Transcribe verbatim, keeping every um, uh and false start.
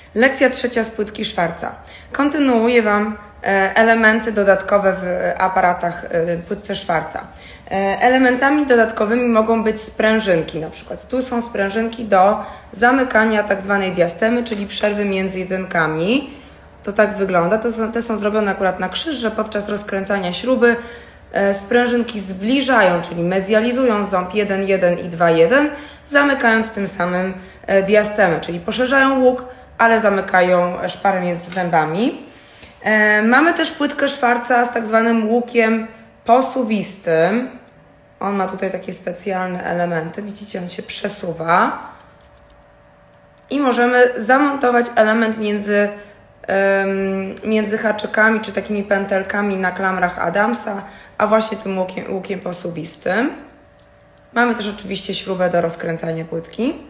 Lekcja trzecia z płytki Schwarza. Kontynuuję Wam elementy dodatkowe w aparatach płytce Schwarza. Elementami dodatkowymi mogą być sprężynki. Na przykład tu są sprężynki do zamykania tak zwanej diastemy, czyli przerwy między jedynkami. To tak wygląda. To są, te są zrobione akurat na krzyż, że podczas rozkręcania śruby sprężynki zbliżają, czyli mezjalizują ząb jeden jeden i dwa jeden, zamykając tym samym diastemę, czyli poszerzają łuk, ale zamykają szparę między zębami. Mamy też płytkę Schwarza z tak zwanym łukiem posuwistym. On ma tutaj takie specjalne elementy. Widzicie, on się przesuwa. I możemy zamontować element między, między haczykami, czy takimi pętelkami na klamrach Adamsa, a właśnie tym łukiem, łukiem posuwistym. Mamy też oczywiście śrubę do rozkręcania płytki.